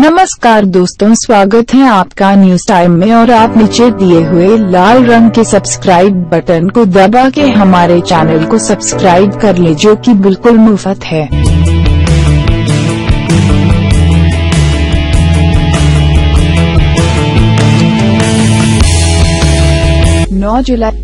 नमस्कार दोस्तों, स्वागत है आपका न्यूज टाइम में। और आप नीचे दिए हुए लाल रंग के सब्सक्राइब बटन को दबा के हमारे चैनल को सब्सक्राइब कर ले, जो कि बिल्कुल मुफ्त है। 9 जुलाई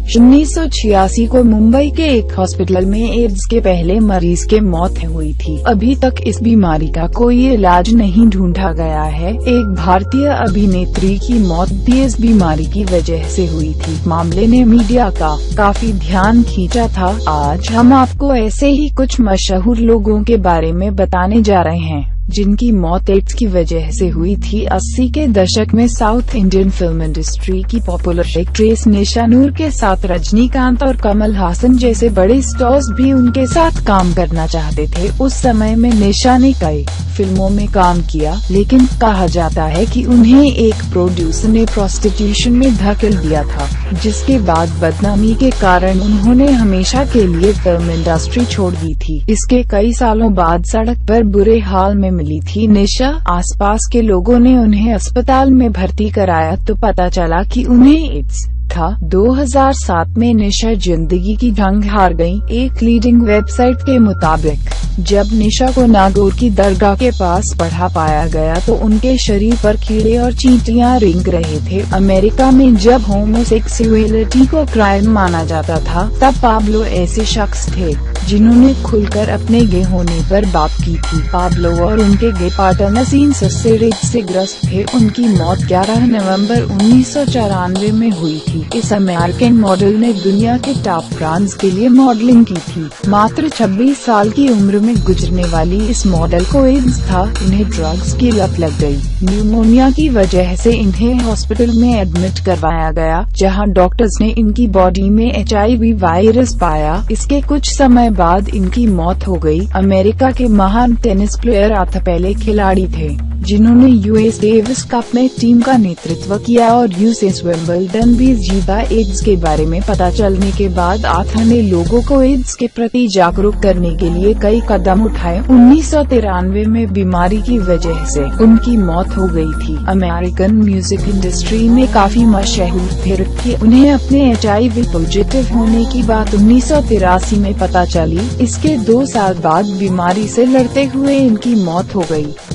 1986 को मुंबई के एक हॉस्पिटल में एड्स के पहले मरीज की मौत हुई थी। अभी तक इस बीमारी का कोई इलाज नहीं ढूंढा गया है। एक भारतीय अभिनेत्री की मौत भी इस बीमारी की वजह से हुई थी। मामले ने मीडिया का काफी ध्यान खींचा था। आज हम आपको ऐसे ही कुछ मशहूर लोगों के बारे में बताने जा रहे हैं जिनकी मौत एड्स की वजह से हुई थी। 80 के दशक में साउथ इंडियन फिल्म इंडस्ट्री की पॉपुलर एक्ट्रेस निशा नूर के साथ रजनीकांत और कमल हासन जैसे बड़े स्टार्स भी उनके साथ काम करना चाहते थे। उस समय में निशा ने कई फिल्मों में काम किया, लेकिन कहा जाता है कि उन्हें एक प्रोड्यूसर ने प्रोस्टिट्यूशन में धकेल दिया था, जिसके बाद बदनामी के कारण उन्होंने हमेशा के लिए फिल्म इंडस्ट्री छोड़ दी थी। इसके कई सालों बाद सड़क पर बुरे हाल में मिली थी निशा। आसपास के लोगों ने उन्हें अस्पताल में भर्ती कराया तो पता चला कि उन्हें एड्स था। 2007 में निशा जिंदगी की जंग हार गयी। एक लीडिंग वेबसाइट के मुताबिक जब निशा को नागौर की दरगाह के पास पढ़ा पाया गया तो उनके शरीर पर कीड़े और चींटियां रेंग रहे थे। अमेरिका में जब होमोसेक्सुअलिटी को क्राइम माना जाता था, तब पाब्लो ऐसे शख्स थे जिन्होंने खुलकर अपने गे होने पर बात की थी। पाब्लो और उनके gay partner Sean Sasser AIDS से ग्रस्त थे। उनकी मौत 11 नवंबर 1994 में हुई थी। इस अमेरिकन मॉडल ने दुनिया के टॉप ब्रांड्स के लिए मॉडलिंग की थी। मात्र 26 साल की उम्र में गुजरने वाली इस मॉडल को एड्स था। इन्हें ड्रग्स की लत लग गई। न्यूमोनिया की वजह से इन्हें हॉस्पिटल में एडमिट करवाया गया, जहां डॉक्टर्स ने इनकी बॉडी में HIV वायरस पाया। इसके कुछ समय बाद इनकी मौत हो गई। अमेरिका के महान टेनिस प्लेयर आथा पहले खिलाड़ी थे जिन्होंने US डेविस कप में टीम का नेतृत्व किया और US विंबलडन भी जीता। एड्स के बारे में पता चलने के बाद आथा ने लोगों को एड्स के प्रति जागरूक करने के लिए कई कदम उठाए। 1993 में बीमारी की वजह से उनकी मौत हो गई थी। अमेरिकन म्यूजिक इंडस्ट्री में काफी मशहूर थे। उन्हें अपने HIV पॉजिटिव होने की बात 1983 में पता चली। इसके 2 साल बाद बीमारी से लड़ते हुए इनकी मौत हो गई।